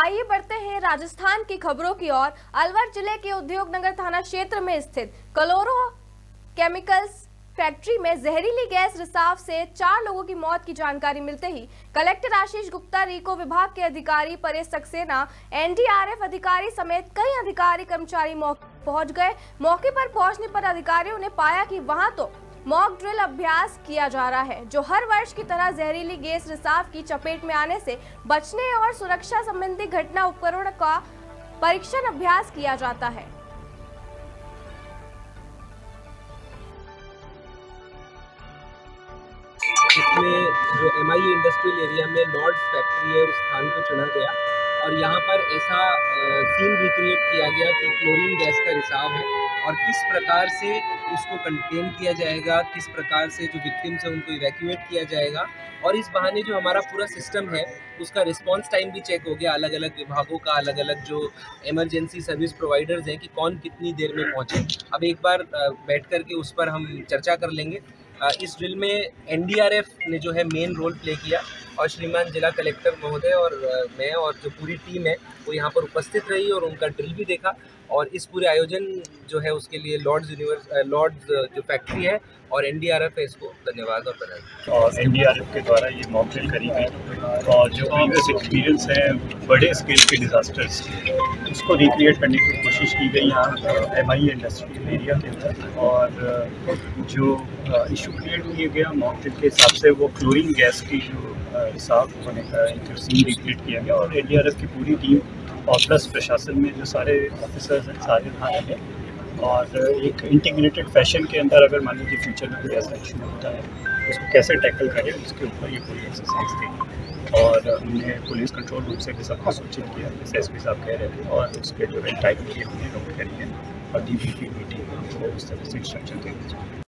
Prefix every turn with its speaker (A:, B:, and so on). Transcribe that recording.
A: आइए बढ़ते हैं राजस्थान की खबरों की ओर। अलवर जिले के उद्योगनगर थाना क्षेत्र में स्थित क्लोरो केमिकल्स फैक्ट्री में जहरीली गैस रिसाव से 4 लोगों की मौत की जानकारी मिलते ही कलेक्टर आशीष गुप्ता, रीको विभाग के अधिकारी परेश सक्सेना, एनडीआरएफ अधिकारी समेत कई अधिकारी कर्मचारी मौके पहुंच गए। मौके पर पहुंचने पर अधिकारियों ने पाया कि वहां तो मॉक ड्रिल अभ्यास किया जा रहा है, जो हर वर्ष की तरह जहरीली गैस रिसाव की चपेट में आने से बचने और सुरक्षा संबंधी घटना उपकरण का परीक्षण अभ्यास किया जाता है।
B: इसमें जो एमआई इंडस्ट्रियल एरिया में लॉर्ड्स फैक्ट्री है उस स्थान को चुना गया और यहाँ पर ऐसा सीन रिक्रिएट किया गया कि क्लोरीन गैस का रिसाव है और किस प्रकार से उसको कंटेन किया जाएगा, किस प्रकार से जो विक्टिम्स है उनको इवैक्यूएट किया जाएगा। और इस बहाने जो हमारा पूरा सिस्टम है उसका रिस्पांस टाइम भी चेक हो गया, अलग अलग विभागों का, अलग अलग जो इमरजेंसी सर्विस प्रोवाइडर्स हैं कि कौन कितनी देर में पहुँचे। अब एक बार बैठ कर के उस पर हम चर्चा कर लेंगे। इस ड्रिल में एनडीआरएफ ने जो है मेन रोल प्ले किया और श्रीमान जिला कलेक्टर महोदय और मैं और जो पूरी टीम है वो यहाँ पर उपस्थित रही और उनका ड्रिल भी देखा। और इस पूरे आयोजन जो है उसके लिए लॉर्ड्स जो फैक्ट्री है और एनडीआरएफ है, इसको धन्यवाद और बधाई।
C: और एनडीआरएफ के द्वारा ये मॉक ड्रिल करी गई और जो प्रीवियस एक्सपीरियंस है बड़े स्केल के डिज़ास्टर्स उसको रिक्रिएट करने की कोशिश की गई यहाँ एमआई इंडस्ट्रियल एरिया के अंदर। और जो इशू क्रिएट किया गया मॉक ड्रिल के हिसाब से वो क्लोरीन गैस की जो रिसाव होने का एक सीन रिक्रिएट किया गया और एनडीआरएफ की पूरी टीम और प्लस प्रशासन में जो सारे ऑफिसर्स हैं सारे वहाँ रहे और एक इंटीग्रेटेड फैशन के अंदर अगर मान लीजिए फ्यूचर में कोई ऐसा इशू होता है उसको कैसे टैकल करें उसके ऊपर ये पूरी एक्सरसाइज थी। और हमने पुलिस कंट्रोल रूम से भी सबको सूचित किया जैसे एसपी साहब कह रहे थे और उसके जो टाइम की हमने नोट करी है और डीबीपी मीटिंग को उस तरह से इंस्ट्रक्शन देना चाहिए।